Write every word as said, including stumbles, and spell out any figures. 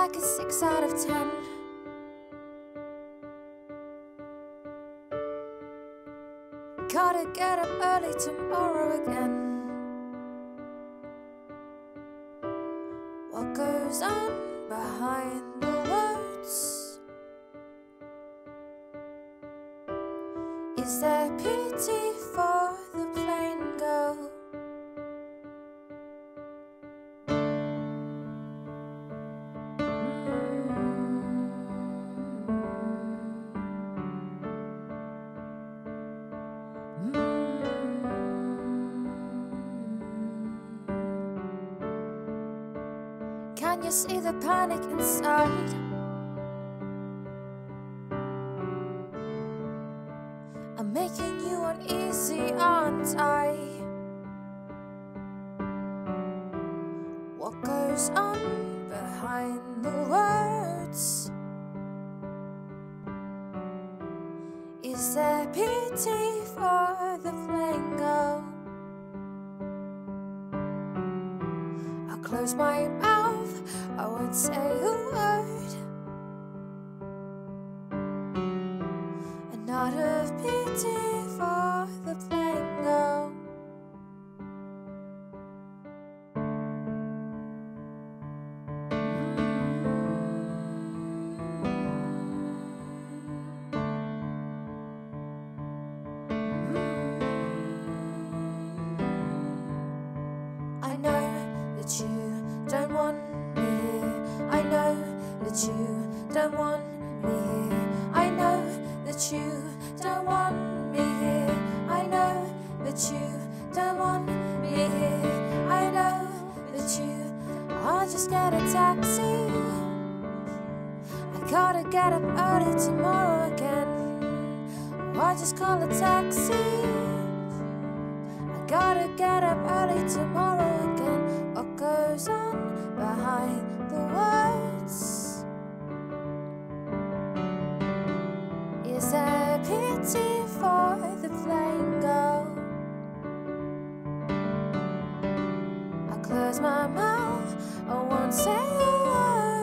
like a six out of ten. Gotta get up early tomorrow again. What goes on behind the words? Is there pity for the plain girl? Can you see the panic inside? I'm making you uneasy, aren't I? What goes on behind the words? Is there pity for the plain girl? I'll close my mouth, I won't say a word. And not of pity for the plain girl. I know that you don't want me here. I know that you don't want me here. I know that you don't want me here. I know that you don't want me here. I know that you. I'll just get a taxi. I gotta get up early tomorrow again. Or I'll just call a taxi. I gotta get up early tomorrow again. What goes on behind the words? Is there pity for the plain girl? I close my mouth, I won't say a word.